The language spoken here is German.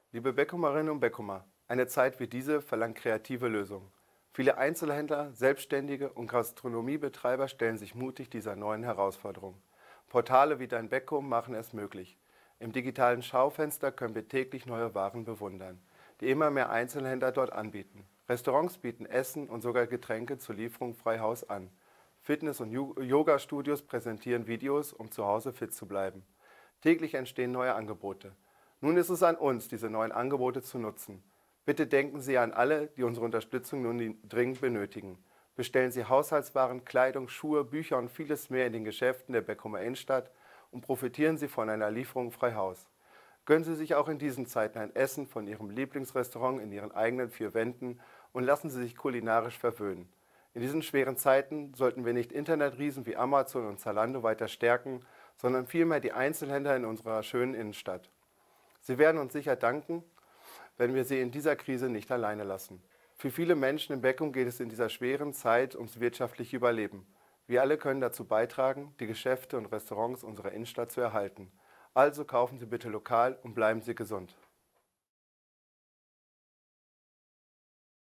Liebe Beckumerinnen und Beckumer, eine Zeit wie diese verlangt kreative Lösungen. Viele Einzelhändler, Selbstständige und Gastronomiebetreiber stellen sich mutig dieser neuen Herausforderung. Portale wie Dein Beckum machen es möglich. Im digitalen Schaufenster können wir täglich neue Waren bewundern, die immer mehr Einzelhändler dort anbieten. Restaurants bieten Essen und sogar Getränke zur Lieferung frei Haus an. Fitness- und Yoga-Studios präsentieren Videos, um zu Hause fit zu bleiben. Täglich entstehen neue Angebote. Nun ist es an uns, diese neuen Angebote zu nutzen. Bitte denken Sie an alle, die unsere Unterstützung nun dringend benötigen. Bestellen Sie Haushaltswaren, Kleidung, Schuhe, Bücher und vieles mehr in den Geschäften der Beckumer Innenstadt und profitieren Sie von einer Lieferung frei Haus. Gönnen Sie sich auch in diesen Zeiten ein Essen von Ihrem Lieblingsrestaurant in Ihren eigenen vier Wänden und lassen Sie sich kulinarisch verwöhnen. In diesen schweren Zeiten sollten wir nicht Internetriesen wie Amazon und Zalando weiter stärken, sondern vielmehr die Einzelhändler in unserer schönen Innenstadt. Sie werden uns sicher danken, wenn wir sie in dieser Krise nicht alleine lassen. Für viele Menschen in Beckum geht es in dieser schweren Zeit ums wirtschaftliche Überleben. Wir alle können dazu beitragen, die Geschäfte und Restaurants unserer Innenstadt zu erhalten. Also kaufen Sie bitte lokal und bleiben Sie gesund.